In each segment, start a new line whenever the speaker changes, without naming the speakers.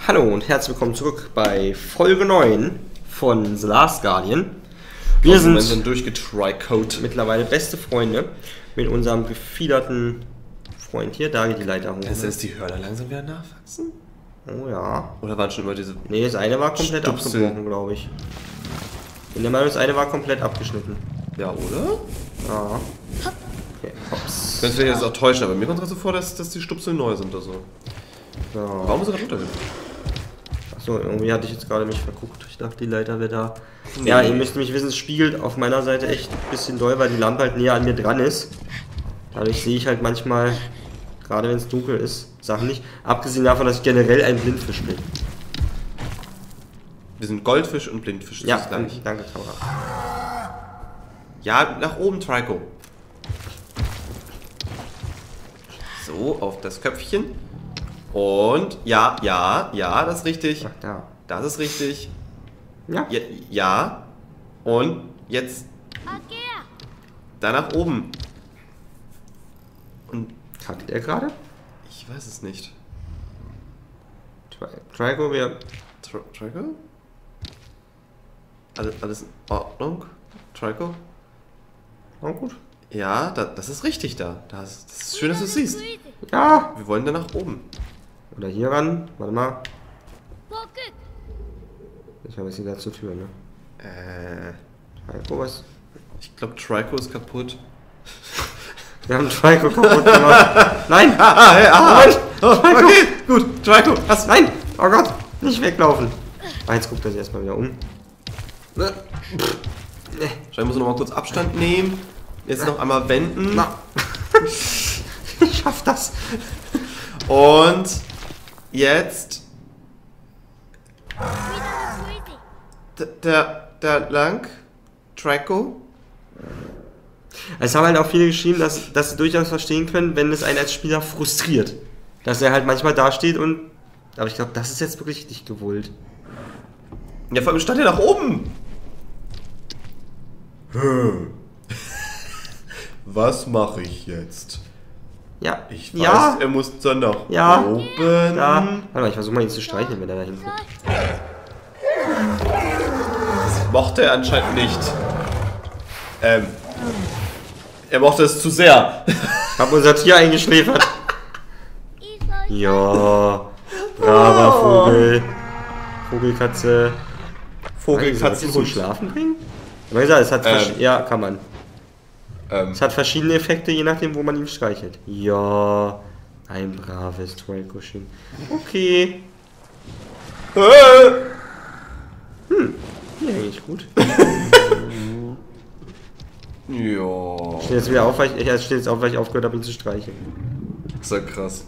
Hallo und herzlich willkommen zurück bei Folge 9 von The Last Guardian. Wir sind
durchgetricot.
mittlerweile beste Freunde mit unserem gefiederten Freund hier. Da geht die Leiter hoch.
Ist die Hörner langsam wieder nachwachsen?
Oh ja.
Oder waren schon immer diese...
Nee, das eine war komplett
Stupsel.
abgebrochen, glaube ich. In der Meinung, das eine war komplett abgeschnitten.
Ja, oder?
Ja. Okay, hops.
Könntest du jetzt auch täuschen, aber mir kommt es gerade so vor, dass die Stupsel neu sind oder so.
So.
Warum ist er gerade runtergegangen?
Achso, irgendwie hatte ich jetzt gerade mich verguckt. Ich dachte, die Leiter wäre da. Nee. Ja, ihr müsst mich wissen, es spiegelt auf meiner Seite echt ein bisschen doll, weil die Lampe halt näher an mir dran ist. Dadurch sehe ich halt manchmal, gerade wenn es dunkel ist, Sachen nicht. Abgesehen davon, dass ich generell ein Blindfisch bin.
Wir sind Goldfisch und Blindfisch.
Ja,
das gleich.
danke, Kamera.
Ja, nach oben, Trico. So, auf das Köpfchen. Und ja, das ist richtig.
Ach, da.
Das ist richtig.
Ja.
Ja. Und jetzt da nach oben. Und
Kackt er gerade?
ich weiß es nicht.
Trico, wir.
Trico? Alles in Ordnung? Trico?
Oh, gut.
Ja, das ist richtig da. Das ist schön, dass du es siehst.
Ja.
Wir wollen da nach oben.
Oder hier ran. Warte mal. Ich habe jetzt wieder zur Tür, ne? Trico, was?
Ich glaube, Trico ist kaputt.
Wir haben Trico kaputt gemacht. Nein!
Moment! Okay, gut. Trico, hast...
Nein! Oh Gott! Nicht weglaufen! Jetzt guckt er sich erstmal wieder um.
Scheinbar muss noch mal kurz Abstand nehmen. Jetzt noch einmal wenden.
Na. Ich schaff das.
Und jetzt... Der lang. Trico.
Es haben halt auch viele geschrieben, dass sie durchaus verstehen können, wenn es einen als Spieler frustriert. Dass er halt manchmal dasteht und... Aber ich glaube, das ist jetzt wirklich nicht gewollt.
Ja, vor allem stand er nach oben. Was mache ich jetzt?
Ja.
Ich weiß,
ja.
er muss dann nach
Ja.
oben.
Da. Warte mal, ich versuche mal ihn zu streicheln, wenn er da hinkommt.
Das mochte er anscheinend nicht. Er mochte es zu sehr.
Ich hab unser Tier eingeschläfert. Ja. Braver Vogel. Vogelkatze.
Vogelkatzen
zum Schlafen bringen? Aber gesagt, es hat ja, kann man. Es hat verschiedene Effekte, je nachdem, wo man ihn streichelt. Ja, ein braves Tricochen. Okay. Hier eigentlich gut.
Ja.
Steht jetzt wieder auf, weil ich aufgehört habe, ihn zu streicheln.
Ist ja krass.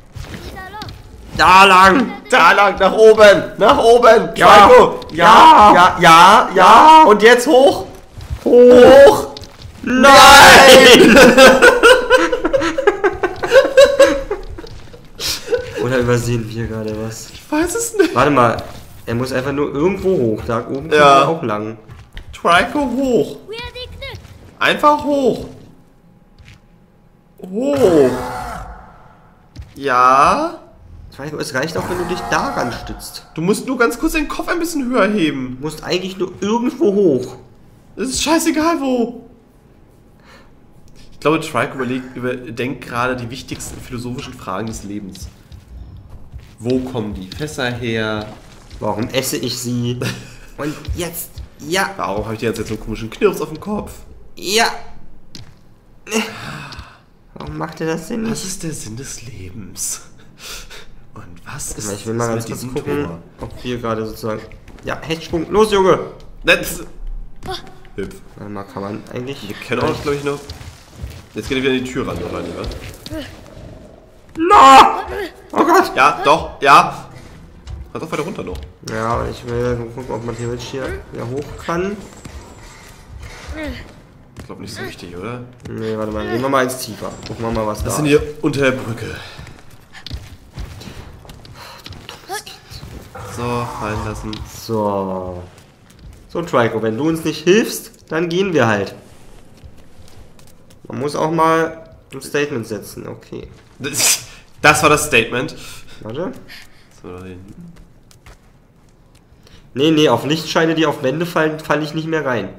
Da lang!
Da lang, nach oben! Nach oben!
Ja.
Trico! Ja! Und jetzt hoch! Hoch!
Nein! Oder übersehen wir gerade was?
Ich weiß es nicht.
Warte mal, er muss einfach nur irgendwo hoch. Da oben kommt
Ja.
er auch lang.
Trico hoch! Einfach hoch! Hoch! Ja?
Trico, es reicht auch, wenn du dich daran stützt.
Du musst nur ganz kurz den Kopf ein bisschen höher heben.
Du musst eigentlich nur irgendwo hoch.
Es ist scheißegal wo. Ich glaube, Trico überdenkt gerade die wichtigsten philosophischen Fragen des Lebens. Wo kommen die Fässer her?
Warum esse ich sie? Und jetzt, ja,
Warum habe ich jetzt so einen komischen Knirps auf dem Kopf?
ja. Warum macht er das denn
Was
nicht?
ist der Sinn des Lebens? Und was ist
Ich will mal ganz
mit
kurz
diesem
gucken,
Tor?
ob wir gerade sozusagen... Ja, Hechtsprung. Los, Junge!
Hüpf.
Warte mal, kann man eigentlich...
Wir können auch, glaube ich, noch... Jetzt geht er wieder an die Tür ran, oder nicht, was?
No! Oh Gott!
Ja, doch, ja. Kannst auch weiter runter noch.
Ja, aber ich will gucken, ob man theoretisch hier wieder hoch kann.
Ich glaube nicht so wichtig, oder?
Nee, warte mal, gehen wir mal ins Tiefer. Gucken wir mal, was da
Was
ist.
sind hier unter der Brücke? So, fallen lassen.
So. So, Trico, wenn du uns nicht hilfst, dann gehen wir halt. Man muss auch mal ein Statement setzen, okay.
Das war das Statement.
Warte.
So, da hinten.
Nee, auf Lichtscheine, die auf Wände fallen, falle ich nicht mehr rein.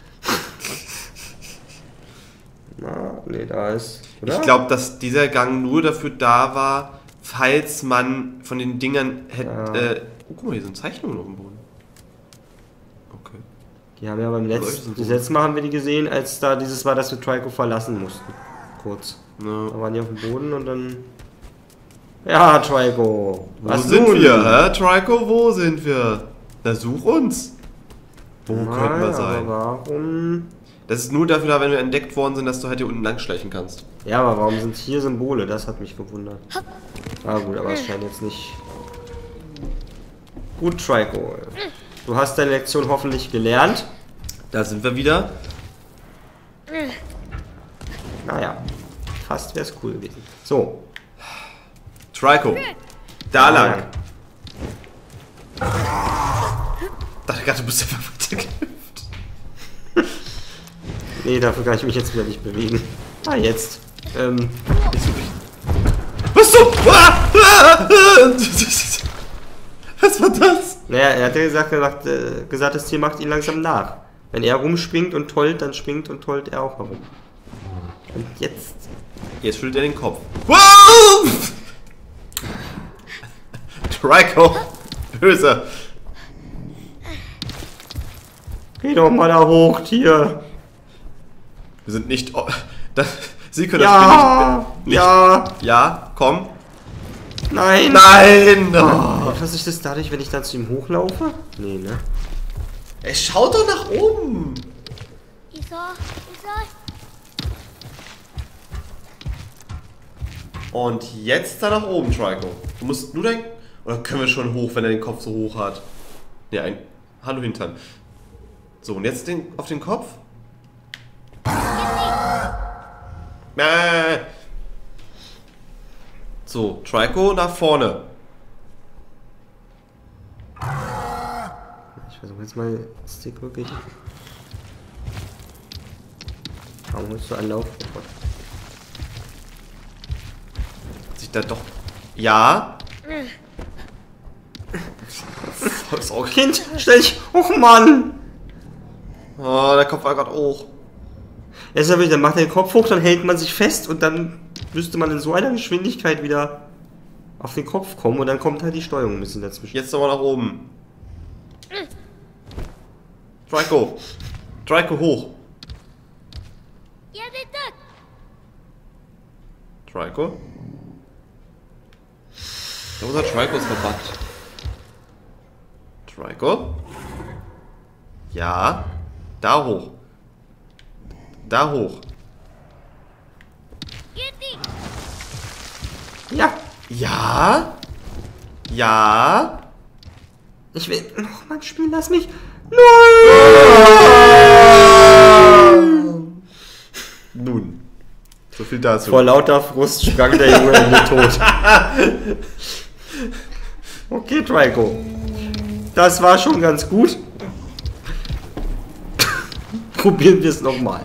Na, nee, da ist... Oder?
Ich glaube, dass dieser Gang nur dafür da war, falls man von den Dingern hätte... oh, guck mal, hier sind Zeichnungen auf dem Boden. Okay.
Die haben ja beim letzten Mal haben wir die gesehen, als da dieses war, dass wir Trico verlassen mussten. Kurz.
Ja.
Da waren die auf dem Boden und dann... Ja, Trico.
Wo sind wir, hä? Trico, wo sind wir? Na, such uns. Wo könnten wir sein?
Aber warum...
Das ist nur dafür da, wenn wir entdeckt worden sind, dass du halt hier unten lang schleichen kannst.
Ja, aber warum sind hier Symbole? Das hat mich gewundert. Ah gut, aber es scheint jetzt nicht... Gut, Trico. Du hast deine Lektion hoffentlich gelernt.
Da sind wir wieder.
Naja, fast wäre es cool gewesen. So.
Trico. Da lang. Dachte gerade, du bist einfach weitergelaufen.
Nee, dafür kann ich mich jetzt wieder nicht bewegen. Ah, jetzt.
Was so? Was war das?
Naja, er hat ja gesagt, das Tier macht ihn langsam nach. Wenn er rumspringt und tollt, dann springt und tollt er auch herum. Und jetzt...
Jetzt schüttelt er den Kopf. Wow! Trico! Böse!
Geh doch mal da hoch, Tier!
Wir sind nicht... Sie können
ja,
das nicht...
Ja!
Ja, komm!
Nein!
Nein! Oh.
Was ist das dadurch, wenn ich dann zu ihm hochlaufe? Nee, ne?
Ey, schaut doch nach oben! Und jetzt da nach oben, Trico. Du musst nur denken... Oder können wir schon hoch, wenn er den Kopf so hoch hat? Ja, ein... Hallo Hintern. So, und jetzt auf den Kopf? So, Trico nach vorne.
Ich versuche jetzt mal Stick wirklich. Warum holst du einen Lauf?
Sich da doch... Ja?
Kind, stell dich hoch, Mann!
Oh, der Kopf war gerade hoch.
Jetzt dann macht er den Kopf hoch, dann hält man sich fest und dann müsste man in so einer Geschwindigkeit wieder auf den Kopf kommen und dann kommt halt die Steuerung ein bisschen dazwischen.
Jetzt nochmal nach oben. Trico. Trico hoch. Trico? Unser Trico ist verbuggt. Trico? Ja. Da hoch. Da hoch.
Ja.
Ja. Ja.
Ich will noch mal spielen, lass mich.
Nein! Nun. So viel dazu.
Vor lauter Frust sprang der Junge in den Tod. Okay, Trico. Das war schon ganz gut. Probieren wir es nochmal.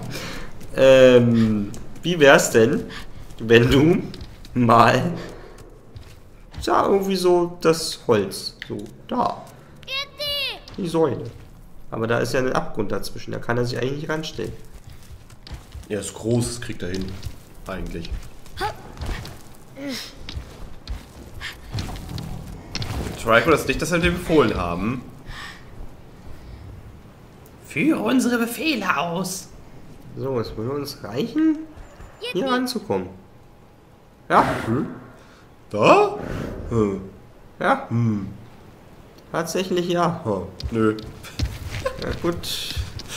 Wie wär's denn, wenn du mal... Ja, irgendwie so das Holz. So, da. Die Säule. Aber da ist ja ein Abgrund dazwischen. Da kann er sich eigentlich nicht ranstellen.
Ja, ist groß, das kriegt er hin. Eigentlich. Trico, das ist nicht, das wir dir befohlen haben.
Führe unsere Befehle aus.
So, es würde uns reichen, hier ranzukommen. Ja.
Da?
Ja. Tatsächlich ja.
Nö.
Ja, gut.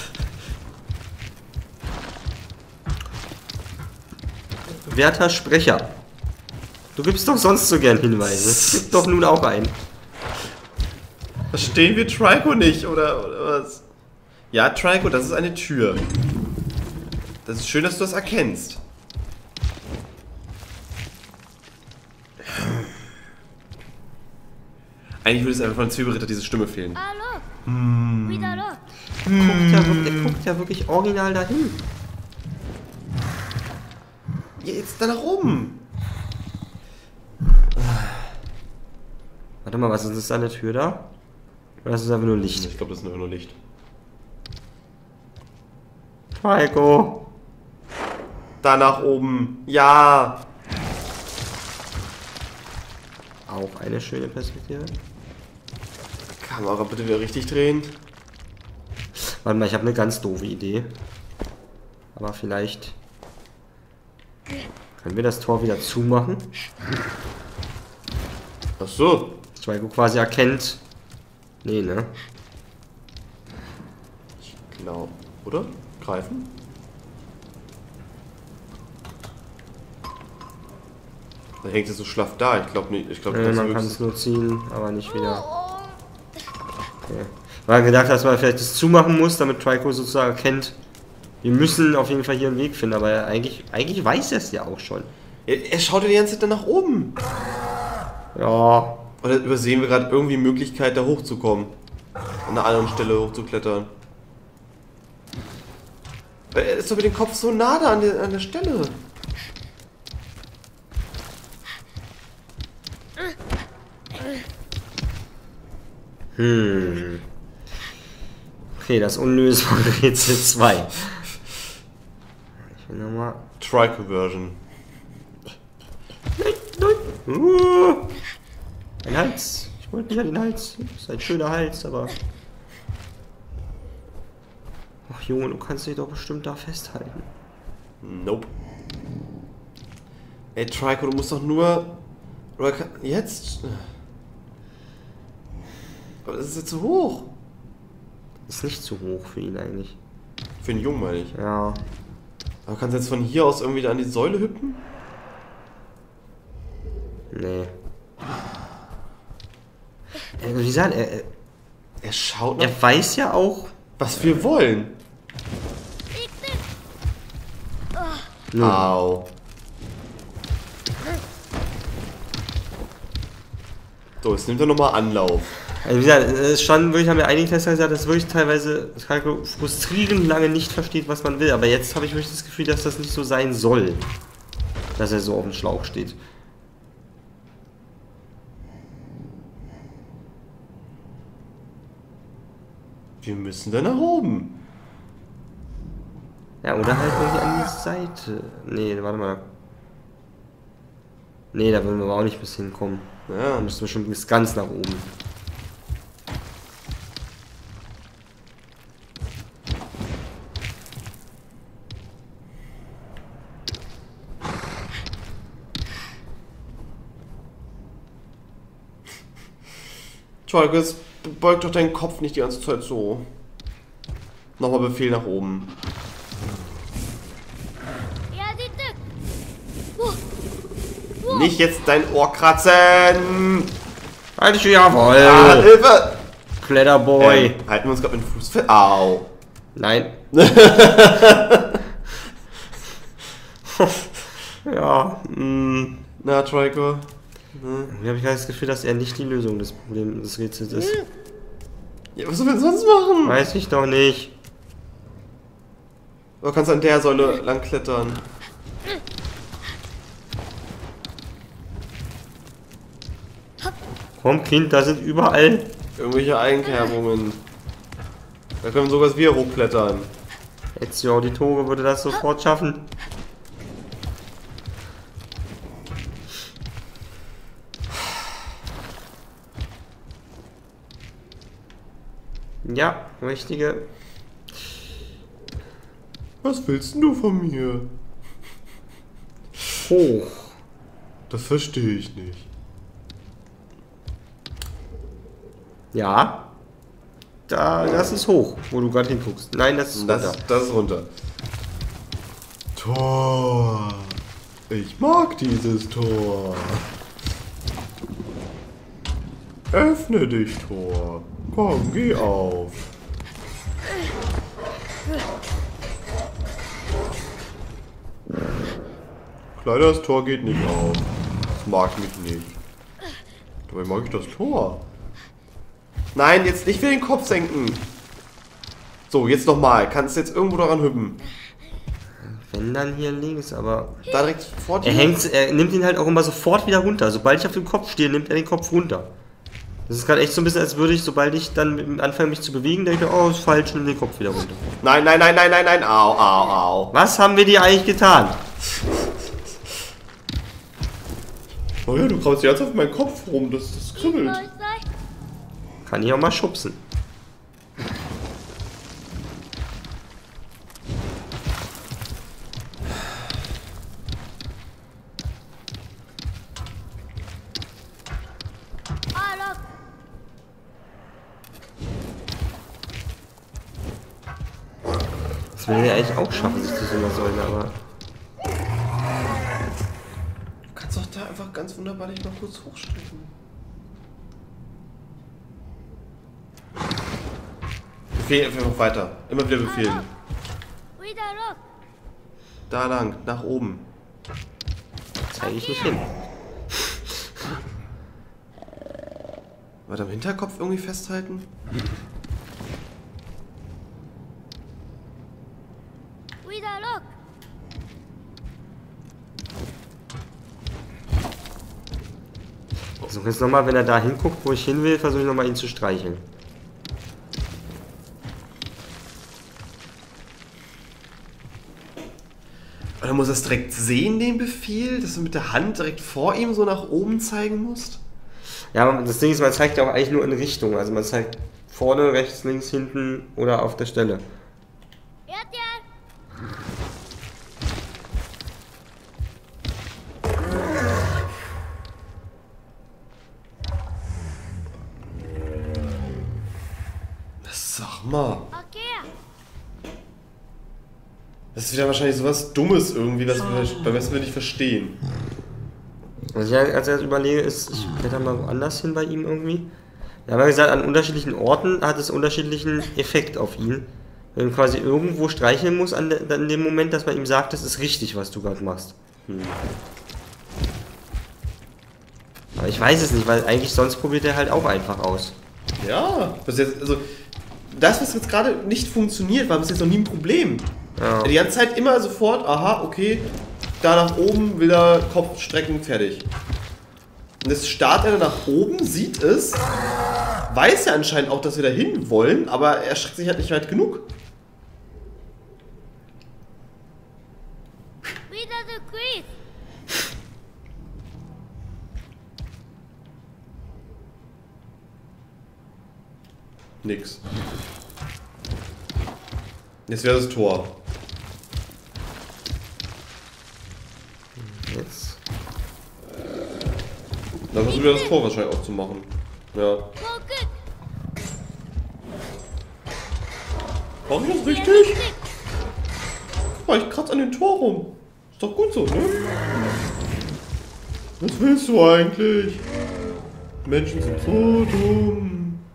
Werter Sprecher. Du gibst doch sonst so gern Hinweise. Gib doch nun auch einen.
Verstehen wir Trico nicht, oder was? Ja, Trico, das ist eine Tür. Das ist schön, dass du das erkennst. Eigentlich würde es einfach von Zwiebelritter diese Stimme fehlen.
Er guckt ja wirklich original dahin.
Ja, jetzt da nach oben.
Warte mal, was ist das da an der Tür da? Oder ist das einfach nur Licht?
Ich glaube, das ist nur Licht.
Trico!
Da nach oben. Ja!
Auch eine schöne Perspektive.
Kamera bitte wieder richtig drehen.
Warte mal, ich habe eine ganz doofe Idee. Aber vielleicht können wir das Tor wieder zumachen.
Ach so.
Trico quasi erkennt. Nee, ne?
Ich glaube. Oder? Greifen? Da hängt es so schlaff da. Ich glaube nicht. Ich glaube,
Man kann es nur ziehen, aber nicht wieder. Okay. Weil gedacht, dass man vielleicht das zumachen muss, damit Trico sozusagen erkennt, wir müssen auf jeden Fall hier einen Weg finden, aber eigentlich weiß er es ja auch schon.
Er schaut ja die ganze Zeit nach oben.
Ja.
Oder übersehen wir gerade irgendwie Möglichkeit, da hochzukommen? An einer anderen Stelle hochzuklettern. Er ist doch mit dem Kopf so nah da an der Stelle.
Okay, das unlösbare Rätsel 2. Ich will nochmal.
Trico-Version.
Ein Hals. Ich wollte nicht an den Hals. Das ist ein schöner Hals, aber. Ach Junge, du kannst dich doch bestimmt da festhalten.
Nope. Ey, Trico, du musst doch nur... Oder jetzt? Aber das ist jetzt zu hoch.
Ist nicht zu hoch für ihn eigentlich.
Für den Jungen, meine ich.
Ja.
Aber kannst du jetzt von hier aus irgendwie da an die Säule hüpfen?
Nee. Wie gesagt,
Er schaut nach...
er weiß ja auch.
Was wir wollen. Au. So, jetzt nimmt er nochmal Anlauf.
Also wie gesagt, es ist schon wirklich, haben wir einige Tester gesagt, dass wirklich teilweise Trico frustrierend lange nicht versteht, was man will. Aber jetzt habe ich wirklich das Gefühl, dass das nicht so sein soll. Dass er so auf dem Schlauch steht.
Wir müssen da nach oben.
Ja, oder halt irgendwie an die Seite. Nee, warte mal. Nee, da würden wir aber auch nicht bis hinkommen.
Ja.
Da müssen wir schon bis ganz nach oben.
Trico, jetzt beug doch deinen Kopf nicht die ganze Zeit so. Nochmal Befehl nach oben. Nicht jetzt dein Ohr kratzen!
Halt dich, jawohl!
Ah, Hilfe!
Kletterboy!
Halten wir uns gerade mit dem Fuß fest. Au!
Nein. Ja,
Na, Trico.
Irgendwie habe ich gerade das Gefühl, dass er nicht die Lösung des Problems des Rätsels ist.
Ja, was sollen wir sonst machen?
Weiß ich doch nicht.
Du kannst an der Säule lang klettern.
Komm, Kind, da sind überall.
Irgendwelche Einkerbungen. Da können sogar wir hochklettern.
Ezio Auditore würde das sofort schaffen. Ja, richtige.
Was willst denn du von mir?
Hoch.
Das verstehe ich nicht.
Ja. Das ist hoch, wo du gerade hinguckst. Nein, das ist runter.
Das ist runter. Tor. Ich mag dieses Tor. Öffne dich, Tor. Komm, geh auf. Leider, das Tor geht nicht auf. Das mag mich nicht. Dabei mag ich das Tor. Nein, jetzt nicht für den Kopf senken. So, jetzt nochmal. Kannst jetzt irgendwo daran hüpfen.
Wenn dann hier links, aber.
Da direkt vor dir.
Er nimmt ihn halt auch immer sofort wieder runter. Sobald ich auf dem Kopf stehe, nimmt er den Kopf runter. Das ist gerade echt so ein bisschen, als würde ich, sobald ich dann anfange mich zu bewegen, denke, oh, ist falsch, nimm den Kopf wieder runter.
Nein, nein, nein, nein, nein, nein. Au, au, au.
Was haben wir dir eigentlich getan?
Oh ja, du krabbelst jetzt auf meinen Kopf rum, das kribbelt.
Kann ich auch mal schubsen. Das will er eigentlich auch schaffen, sich zu so einer Säule, aber...
Du kannst doch da einfach ganz wunderbar dich mal kurz hochstrecken. Befehl einfach weiter. Immer wieder befehlen. Da lang, nach oben.
Zeige ich nicht hin.
Warte, am Hinterkopf irgendwie festhalten?
Ich versuche jetzt nochmal, wenn er da hinguckt, wo ich hin will, versuche ich nochmal ihn zu streicheln.
Oder muss er es direkt sehen, den Befehl? Dass du mit der Hand direkt vor ihm so nach oben zeigen musst?
Ja, das Ding ist, man zeigt ja auch eigentlich nur in Richtung. Also man zeigt vorne, rechts, links, hinten oder auf der Stelle.
Sag mal. Das ist wieder wahrscheinlich sowas Dummes irgendwie, was wir nicht verstehen.
Was ich als ich überlege, ist, ich blätter mal woanders hin bei ihm irgendwie. Wir haben ja gesagt, an unterschiedlichen Orten hat es unterschiedlichen Effekt auf ihn. Wenn man quasi irgendwo streicheln muss, dann in dem Moment, dass man ihm sagt, das ist richtig, was du gerade machst. Aber ich weiß es nicht, weil eigentlich sonst probiert er halt auch einfach aus.
Ja, also das, was jetzt gerade nicht funktioniert, war bis jetzt noch nie ein Problem.
Ja.
Die ganze Zeit immer sofort, aha, okay, da nach oben will er Kopf strecken, fertig. Und jetzt startet er nach oben, sieht es, weiß ja anscheinend auch, dass wir da hin wollen, aber er streckt sich halt nicht weit genug. Nix. Jetzt wäre das Tor.
Jetzt.
Dann versuchen wir das Tor wahrscheinlich auch zu machen. Ja. War ich das richtig? Guck mal, ich kratze an den Tor rum. Ist doch gut so, ne? Was willst du eigentlich? Menschen sind so dumm.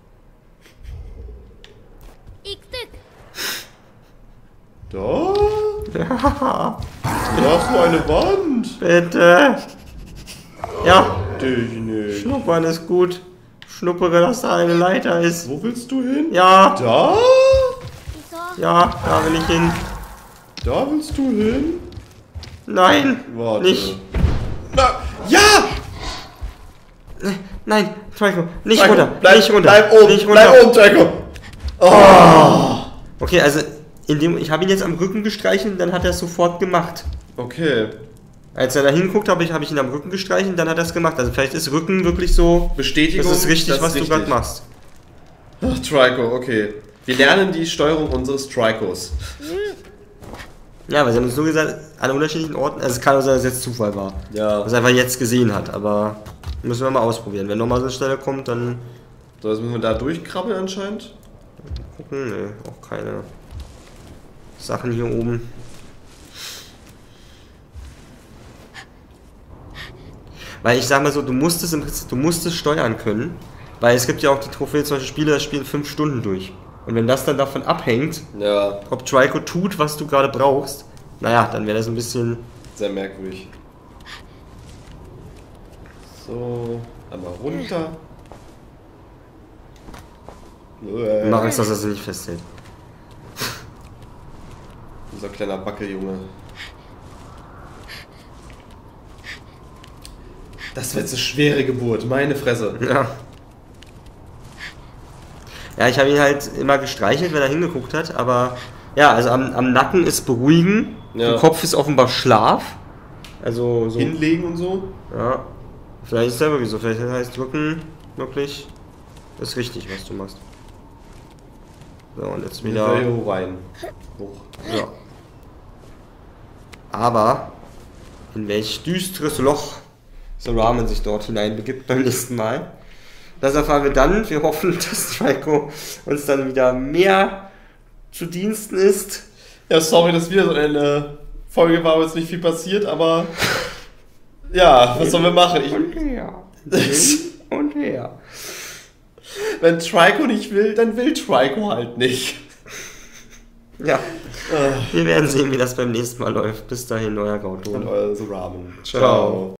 Da?
Ja.
Da hast du eine Wand.
Bitte. Ja.
Dich nicht.
Schnuppern ist gut. Schnuppere, dass da eine Leiter ist.
Wo willst du hin?
Ja.
Da?
Ja, da will ich hin.
Da willst du hin?
Nein.
Warte.
Nicht.
Na, ja!
Nein, Trico, nicht
Trico,
runter.
bleib,
nicht runter.
Bleib oben.
Nicht runter.
Bleib oben, Trico. Oh.
Okay, also ich habe ihn jetzt am Rücken gestreichelt, dann hat er es sofort gemacht.
Okay.
Als er da hinguckt, habe ich ihn am Rücken gestreichelt, dann hat er es gemacht. Also vielleicht ist Rücken wirklich so...
Bestätigung,
das ist richtig,
das ist
was
richtig.
du gerade machst.
Ach, Trico, okay. Wir lernen die Steuerung unseres Tricos.
Ja, weil sie haben uns nur gesagt, an unterschiedlichen Orten... Also es kann auch sein, dass es jetzt Zufall war.
Ja.
Was er einfach jetzt gesehen hat, aber... Müssen wir mal ausprobieren. Wenn nochmal so eine Stelle kommt, dann...
So, jetzt müssen wir da durchkrabbeln anscheinend.
Gucken, ne, auch keine Sachen hier oben. Weil ich sag mal so, du musst es im Prinzip, du musst es steuern können, weil es gibt ja auch die Trophäe, zum Beispiel Spiele, das spielen 5 Stunden durch. Und wenn das dann davon abhängt,
Ja.
ob Trico tut, was du gerade brauchst, naja, dann wäre das ein bisschen...
Sehr merkwürdig. So, einmal runter.
Mach Angst, dass er sich nicht festhält.
Unser kleiner Backeljunge. Das wird eine schwere Geburt, meine Fresse.
Ja. Ja, ich habe ihn halt immer gestreichelt, wenn er hingeguckt hat, aber ja, also am Nacken ist beruhigen,
Ja.
im Kopf ist offenbar Schlaf. Also so.
Hinlegen und so.
Ja. Vielleicht ist es ja wirklich so, vielleicht heißt drücken wirklich ist richtig, was du machst. So, und jetzt wieder.
Hier rein. Hoch.
Ja. Aber in welch düsteres Loch so Ramen sich dort hineinbegibt beim nächsten Mal. Das erfahren wir dann. Wir hoffen, dass Trico uns dann wieder mehr zu Diensten ist.
Ja, sorry, dass wieder so eine Folge war, wo jetzt nicht viel passiert, aber ja, was sollen wir machen?
Und her. Hin und her.
Wenn Trico nicht will, dann will Trico halt nicht.
Ja. Wir werden sehen, wie das beim nächsten Mal läuft. Bis dahin, euer Gauton.
Und euer Ramen.
Ciao.